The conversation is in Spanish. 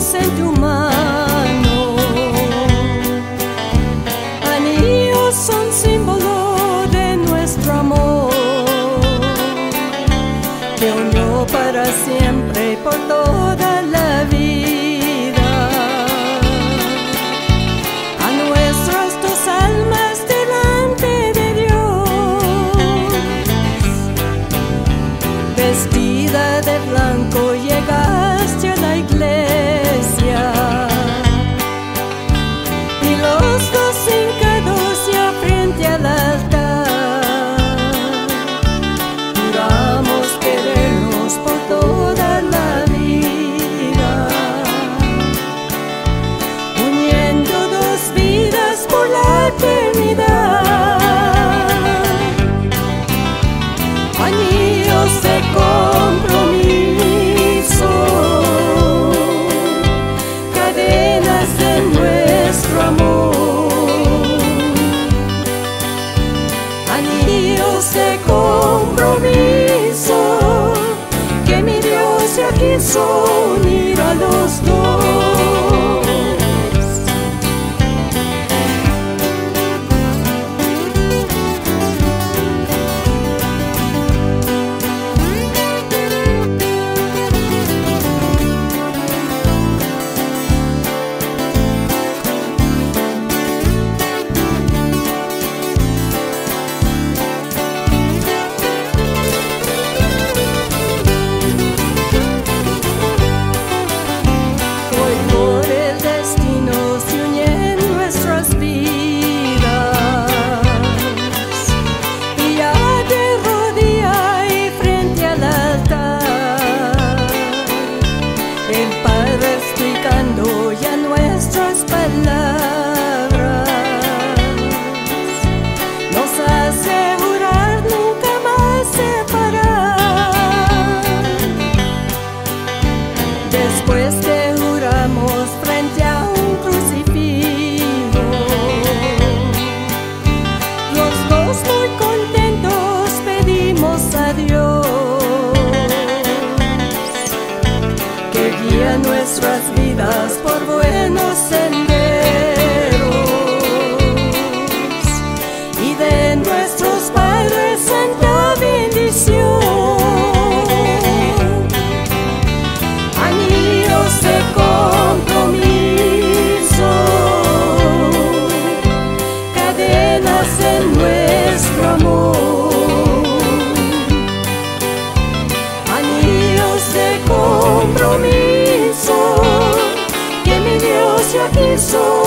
anillos en tu mano. Anillos son símbolo de nuestro amor, que unió para siempre y por toda la vida a nuestras dos almas delante de Dios. Vestida de blanco llegaste a la iglesia, y los dos hincados ya frente al altar juramos querernos por toda la vida, uniendo dos vidas por la eternidad. Anillos de compromiso, cadenas de nuestro amor. Anillos de compromiso, que mi Dios ya quiso unir a los dos. Explicando ya nuestras palabras, nos hace jurar nunca más separar. Después que juramos frente a un crucifijo, los dos muy contentos pedimos a Dios que guía nuestras vidas por buenos senderos, y de nuestros padres santa bendición. Anillos de compromiso, cadenas de nuestro amor. Anillos de compromiso, que mi Dios ya quiso